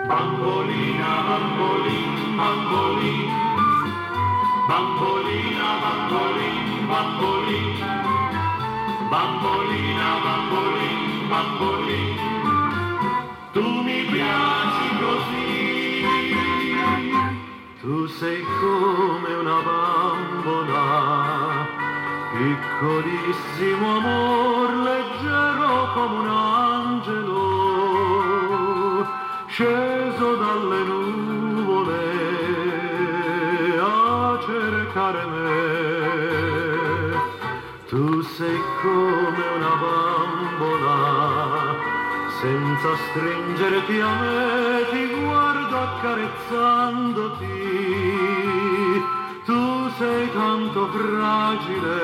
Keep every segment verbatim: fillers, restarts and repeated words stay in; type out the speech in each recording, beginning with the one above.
Bambolina, bambolin, bambolin, bambolina, bambolin, bambolin, bambolina, bambolin, bambolin, tu mi piaci così. Tu sei come una bambola, piccolissimo amor, leggero come un angelo, sceso dalle nuvole a cercare me. Tu sei come una bambola, senza stringerti a me, ti guardo accarezzandoti. Tu sei tanto fragile,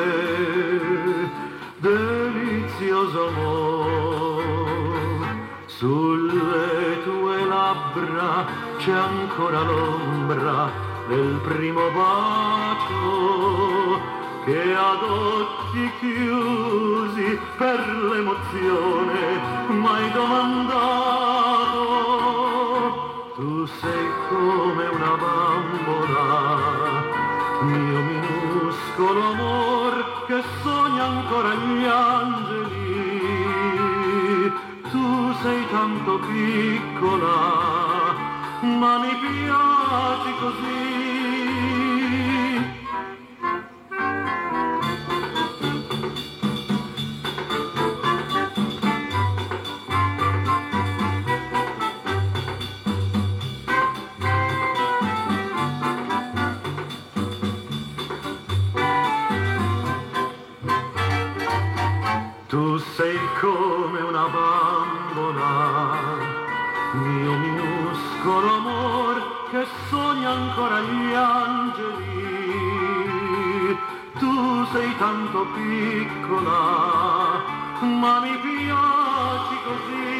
delizioso amor. Sulle tue labbra c'è ancora l'ombra del primo bacio che ad occhi chiusi per l'emozione m'hai domandato. Tu sei come una bambola, mio minuscolo amor che sogna ancora gli angeli. Tu sei tanto piccola, ma mi piaci così. Tu sei come una bambola, mio minuscolo amor che sogna ancora gli angeli. Tu sei tanto piccola, ma mi piaci così.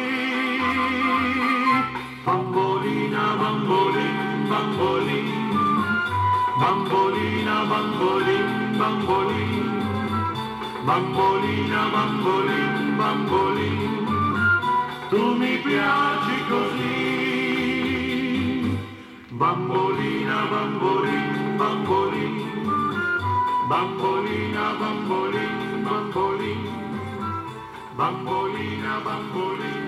Bambolina, bambolin, bambolin, bambolina, bambolin, bambolin, bambolina, bambolin, bambolin, tu mi piaci così. Bambolina, bambolin, bambolin, bambolina, bambolin, bambolin, bambolina, bambolin.